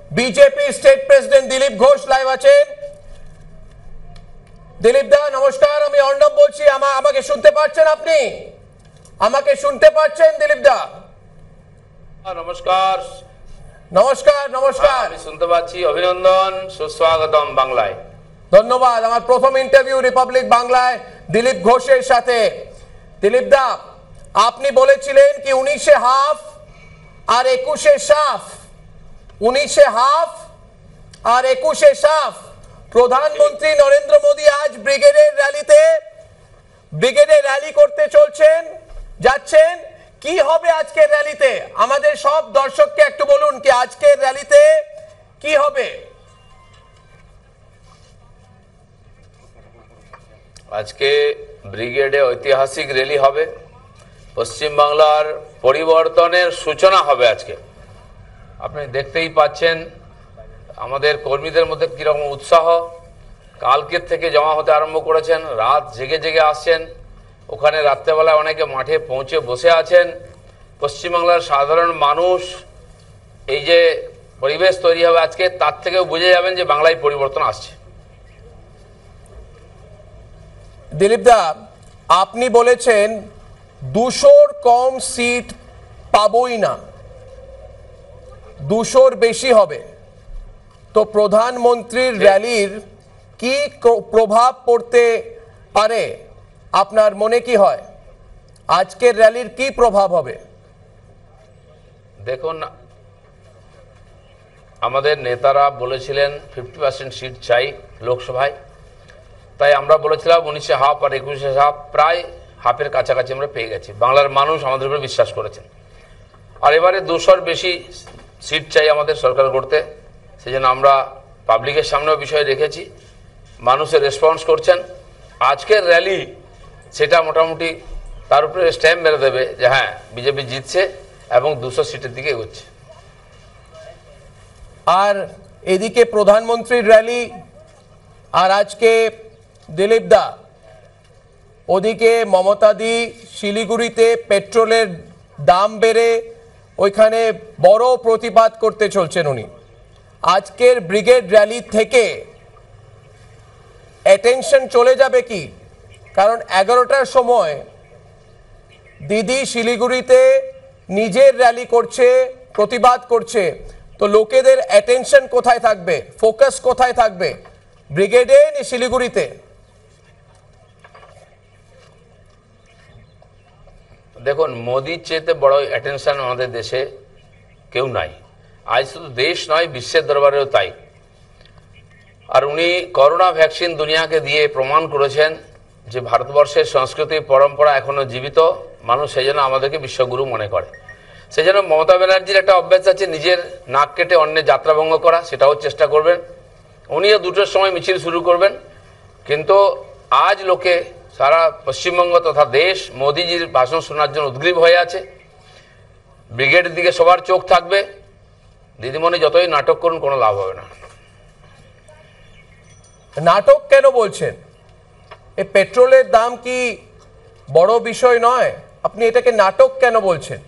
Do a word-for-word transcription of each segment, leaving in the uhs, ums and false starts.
BJP state president Dilip Ghosh live আছেন। দিলীপ দা নমস্কার, আমি অর্ণব বলছি। আমাকে শুনতে পাচ্ছেন? আপনি আমাকে শুনতে পাচ্ছেন দিলীপ দা? নমস্কার নমস্কার নমস্কার আমি শুনতে পাচ্ছি। অভিনন্দন, সুস্বাগতম বাংলায়। ধন্যবাদ। আমার প্রথম ইন্টারভিউ রিপাবলিক বাংলায় দিলীপ ঘোষের সাথে। দিলীপ দা, আপনি বলেছিলেন কি উনিশে হাফ আর একুশে সাফ, উনিশে হাফ আর একুশে সাফ। প্রধানমন্ত্রী নরেন্দ্র মোদী আজ ব্রিগেডের র্যালিতে ব্রিগেডে র্যালি করতে চলছেন, যাচ্ছেন। কি হবে আজকের র্যালিতে? আমাদের সব দর্শককে একটু বলুন কি আজকের র্যালিতে কি হবে। আজকে ব্রিগেডে ঐতিহাসিক র্যালি হবে। পশ্চিমবাংলার পরিবর্তনের সূচনা হবে আজকে। আপনি দেখতেই পাচ্ছেন আমাদের কর্মীদের মধ্যে কিরকম উৎসাহ। কালকের থেকে জমা হতে আরম্ভ করেছেন, রাত জেগে জেগে আসছেন। ওখানে রাত্রেবেলায় অনেকে মাঠে পৌঁছে বসে আছেন। পশ্চিমবাংলার সাধারণ মানুষ এই যে পরিবেশ তৈরি হবে আজকে, তার থেকেও বুঝে যাবেন যে বাংলায় পরিবর্তন আসছে। দিলীপ দা, আপনি বলেছেন দুশোর কম সিট পাবই না, দুশোর বেশি হবে। তো প্রধানমন্ত্রীর র্যালির কি প্রভাব পড়তে পারে আপনার মনে কি হয়? আজকের র্যালির কি প্রভাব হবে? দেখুন, আমাদের নেতারা বলেছিলেন ফিফটি পার্সেন্ট সিট চাই লোকসভায়। তাই আমরা বলেছিলাম উনিশে হাফ আর একুশে হাফ, প্রায় হাফের কাছাকাছি আমরা পেয়ে গেছি। বাংলার মানুষ আমাদের উপরে বিশ্বাস করেছেন। আর এবারে দুশোর বেশি সিট চাই আমাদের সরকার করতে। সেই জন্য আমরা পাবলিকের সামনেও বিষয় রেখেছি, মানুষের রেসপন্স করছেন। আজকের র্যালি সেটা মোটামুটি তার উপরে স্ট্যাম্প মেরে দেবে যে হ্যাঁ বিজেপি জিতছে এবং দুশো সিটের দিকে এগোচ্ছে। আর এদিকে প্রধানমন্ত্রীর র্যালি, আর আজকে দিলীপ দা ওদিকে মমতাদি শিলিগুড়িতে পেট্রোলের দাম বেড়ে ওইখানে বড় প্রতিবাদ করতে চলছেন উনি। আজকের ব্রিগেড র্যালি থেকে অ্যাটেনশন চলে যাবে কি? কারণ এগারোটার সময় দিদি শিলিগুড়িতে নিজের র্যালি করছে, প্রতিবাদ করছে। তো লোকেদের অ্যাটেনশন কোথায় থাকবে, ফোকাস কোথায় থাকবে, ব্রিগেডে না শিলিগুড়িতে? দেখুন, মোদির চেয়েতে বড় অ্যাটেনশন আমাদের দেশে কেউ নাই। আজ শুধু দেশ নয়, বিশ্বের দরবারেও তাই। আর উনি করোনা ভ্যাকসিন দুনিয়াকে দিয়ে প্রমাণ করেছেন যে ভারতবর্ষের সংস্কৃতি পরম্পরা এখনো জীবিত। মানুষ সেই জন্য আমাদেরকে বিশ্বগুরু মনে করে। সেই জন্য মমতা ব্যানার্জির একটা অভ্যাস আছে নিজের নাক কেটে অন্যের যাত্রাভঙ্গ করা, সেটাও চেষ্টা করবেন। উনিও দুটোর সময় মিছিল শুরু করবেন। কিন্তু আজ লোকে সারা পশ্চিমবঙ্গ তথা দেশ মোদিজির ভাষণ শোনার জন্য উদ্গ্রীব হয়ে আছে। ব্রিগেডের দিকে সবার চোখ থাকবে। দিদিমণি যতই নাটক করুন কোনো লাভ হবে না। নাটক কেন বলছেন? এই পেট্রোলের দাম কি বড় বিষয় নয়? আপনি এটাকে নাটক কেন বলছেন?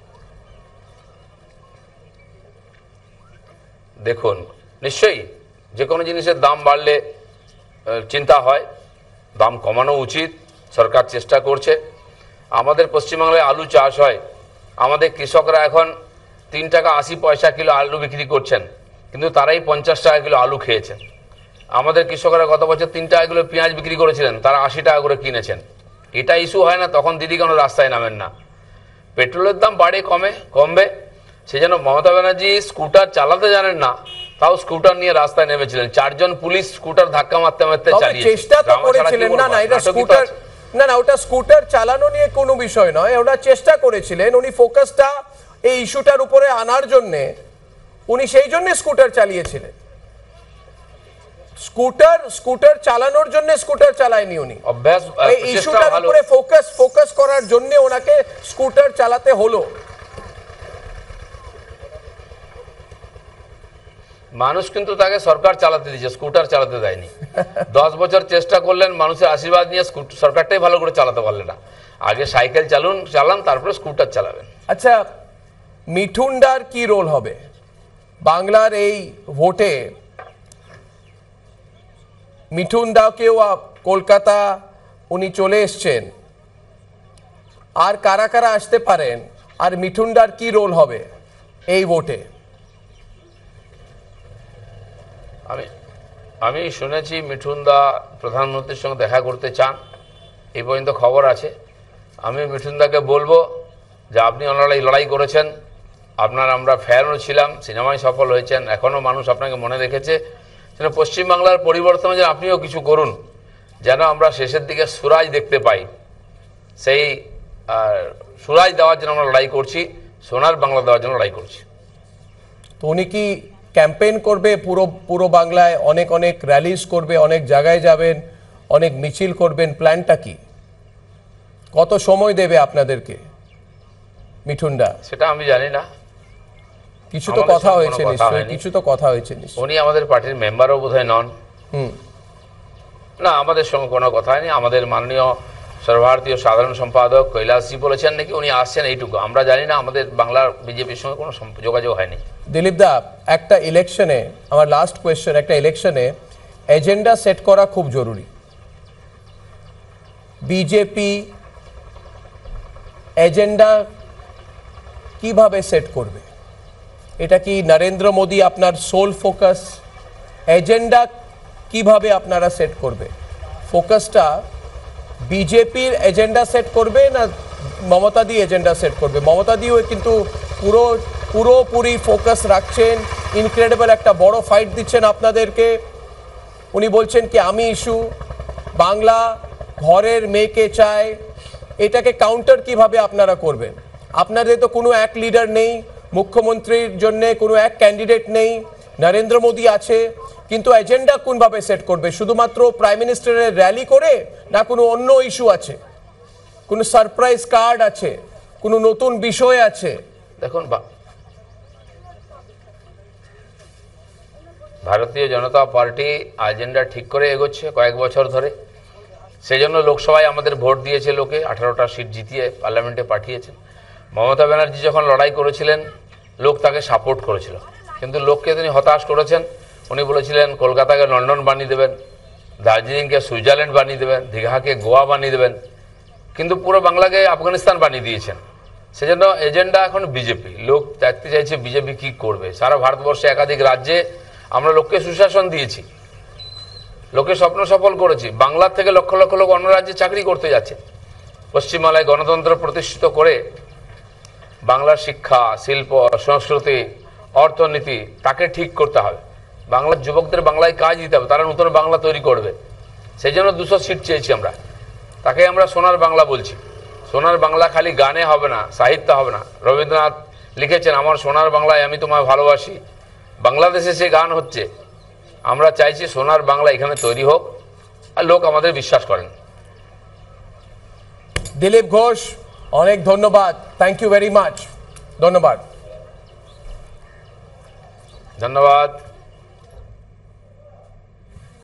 দেখুন, নিশ্চয়ই যে কোনো জিনিসের দাম বাড়লে চিন্তা হয়, দাম কমানো উচিত। সরকার চেষ্টা করছে। আমাদের পশ্চিমবাংলায় আলু চাষ হয়, আমাদের কৃষকরা এখন তিন টাকা আশি পয়সা কিলো আলু বিক্রি করছেন, কিন্তু তারাই পঞ্চাশ টাকা কিলো আলু খেয়েছেন। আমাদের কৃষকরা গত বছর তিন টাকা কিলো পেঁয়াজ বিক্রি করেছিলেন, তারা আশি টাকা করে কিনেছেন। এটা ইস্যু হয় না, তখন দিদি কেন রাস্তায় নামেন না? পেট্রোলের দাম বাড়ে কমে কমবে। সেই জন্য মমতা ব্যানার্জি স্কুটার চালাতে জানেন না, তাও স্কুটার নিয়ে রাস্তায় নেমেছিলেন। চারজন পুলিশ স্কুটার ধাক্কা মারতে মারতে চালিয়েছে। চেষ্টা তো করেছিলেন। না না এটা স্কুটার না না ওটা স্কুটার চালানো নিয়ে কোনো বিষয় নয়, ওটা চেষ্টা করেছিলেন। উনি ফোকাসটা এই ইস্যুটার উপরে আনার জন্য উনি সেই জন্য স্কুটার চালিয়েছিলেন। স্কুটার স্কুটার চালানোর জন্য স্কুটার চালায়নি উনি, অভ্যাস এই ইস্যুটার উপরে ফোকাস ফোকাস করার জন্য ওনাকে স্কুটার চালাতে হলো। মানুষ কিন্তু তাকে সরকার চালাতে দিয়েছে, স্কুটার চালাতে দেয়নি। দশ বছর চেষ্টা করলেন, মানুষের আশীর্বাদ নিয়ে সরকারটাই ভালো করে চালাতে পারলেন না। আগে সাইকেল চালুন চালান, তারপরে স্কুটার চালাবেন। আচ্ছা, মিঠুনদার কি রোল হবে? বাংলার এই ভোটে মিঠুন দাকেও কলকাতা উনি চলে এসছেন, আর কারা কারা আসতে পারেন, আর মিঠুন দার কি রোল হবে এই ভোটে? আমি আমি শুনেছি মিঠুন দা প্রধানমন্ত্রীর সঙ্গে দেখা করতে চান, এই পর্যন্ত খবর আছে। আমি মিঠুন দাকে বলবো যে আপনি ওনারা এই লড়াই করেছেন, আপনার আমরা ফ্যানও ছিলাম, সিনেমায় সফল হয়েছেন, এখনও মানুষ আপনাকে মনে রেখেছে, যেন পশ্চিমবাংলার পরিবর্তনে যেন আপনিও কিছু করুন, যেন আমরা শেষের দিকে সুরাজ দেখতে পাই। সেই সুরাজ দেওয়ার জন্য আমরা লড়াই করছি, সোনার বাংলা দেওয়ার জন্য লড়াই করছি। তো উনি কি ক্যাম্পেইন করবে পুরো পুরো বাংলায়, অনেক অনেক র্যালিজ করবে, অনেক জায়গায় যাবেন, অনেক মিছিল করবেন, প্ল্যানটা কি? কত সময় দেবে আপনাদেরকে মিঠুনদা? সেটা আমি জানি না, কিছু তো কথা হয়েছে নিশ্চয়ই, কিছু তো কথা হয়েছে নিশ্চয়ই। উনি আমাদের পার্টির মেম্বারও বোধহয় নন। হুম না, আমাদের সঙ্গে কোনো কথা হয়নি। আমাদের মাননীয় সর্বভারতীয় সাধারণ সম্পাদক কৈলাসজি বলেছেন নাকি উনি আসছেন, এইটুকু আমরা জানি না। আমাদের বাংলার বিজেপির সঙ্গে কোনো যোগাযোগ হয়নি। দিলীপ দা, একটা ইলেকশনে, আমার লাস্ট কোয়েশ্চেন, একটা ইলেকশনে এজেন্ডা সেট করা খুব জরুরি। বিজেপি এজেন্ডা কিভাবে সেট করবে? এটা কি নরেন্দ্র মোদী আপনার সোল ফোকাস? এজেন্ডা কিভাবে আপনারা সেট করবে? ফোকাসটা বিজেপির এজেন্ডা সেট করবে না মমতা দি এজেন্ডা সেট করবে? মমতা দিও কিন্তু পুরো পুরোপুরি ফোকাস রাখছেন, ইনক্রেডিবল একটা বড় ফাইট দিচ্ছেন আপনাদেরকে। উনি বলছেন কি আমি ইস্যু, বাংলা ঘরের মেয়েকে চায়। এটাকে কাউন্টার কিভাবে আপনারা করবেন? আপনাদের তো কোনো এক লিডার নেই, মুখ্যমন্ত্রীর জন্য কোনো এক ক্যান্ডিডেট নেই, নরেন্দ্র মোদী আছে, কিন্তু এজেন্ডা কোনভাবে সেট করবে? শুধুমাত্র প্রাইম মিনিস্টারের র্যালি করে, না কোনো অন্য ইস্যু আছে, কোনো সারপ্রাইজ কার্ড আছে, কোনো নতুন বিষয় আছে? দেখুন, ভারতীয় জনতা পার্টি এজেন্ডা ঠিক করে এগোচ্ছে কয়েক বছর ধরে। সেই জন্য লোকসভায় আমাদের ভোট দিয়েছে লোকে, আঠারোটা সিট জিতিয়ে পার্লামেন্টে পাঠিয়েছেন। মমতা ব্যানার্জি যখন লড়াই করেছিলেন, লোক তাকে সাপোর্ট করেছিল, কিন্তু লোককে তিনি হতাশ করেছেন। উনি বলেছিলেন কলকাতাকে লন্ডন বানিয়ে দেবেন, দার্জিলিংকে সুইজারল্যান্ড বানিয়ে দেবেন, দীঘাকে গোয়া বানিয়ে দেবেন, কিন্তু পুরো বাংলাকে আফগানিস্তান বানিয়ে দিয়েছেন। সেজন্য এজেন্ডা এখন বিজেপি। লোক দেখতে চাইছে বিজেপি কি করবে। সারা ভারতবর্ষে একাধিক রাজ্যে আমরা লোককে সুশাসন দিয়েছি, লোকের স্বপ্ন সফল করেছি। বাংলার থেকে লক্ষ লক্ষ লোক অন্য রাজ্যে চাকরি করতে যাচ্ছে। পশ্চিমবাংলায় গণতন্ত্র প্রতিষ্ঠিত করে বাংলার শিক্ষা, শিল্প, সংস্কৃতি, অর্থনীতি তাকে ঠিক করতে হবে। বাংলার যুবকদের বাংলায় কাজ দিতে হবে, তারা নতুন বাংলা তৈরি করবে। সেই জন্য দুশো সিট চেয়েছি আমরা, তাকে আমরা সোনার বাংলা বলছি। সোনার বাংলা খালি গানে হবে না, সাহিত্য হবে না। রবীন্দ্রনাথ লিখেছেন আমার সোনার বাংলায় আমি তোমায় ভালোবাসি। বাংলাদেশে সে গান হচ্ছে। আমরা চাইছি সোনার বাংলা এখানে তৈরি হোক, আর লোক আমাদের বিশ্বাস করেন। দিলীপ ঘোষ, অনেক ধন্যবাদ, থ্যাংক ইউ ভেরি মাচ। ধন্যবাদ ধন্যবাদ।